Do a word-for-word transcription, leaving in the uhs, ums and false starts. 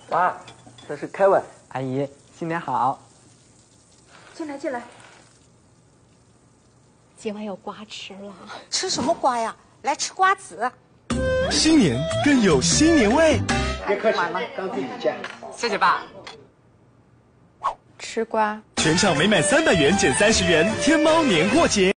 哇，这是凯文，阿姨，新年好。 进来，进来。 今晚有瓜吃了。 吃什么瓜呀？来吃瓜子。 新年更有新年味。 别客气，刚自己见。 谢谢爸。 吃瓜。 全场每满三百元减三十元，天猫年货节。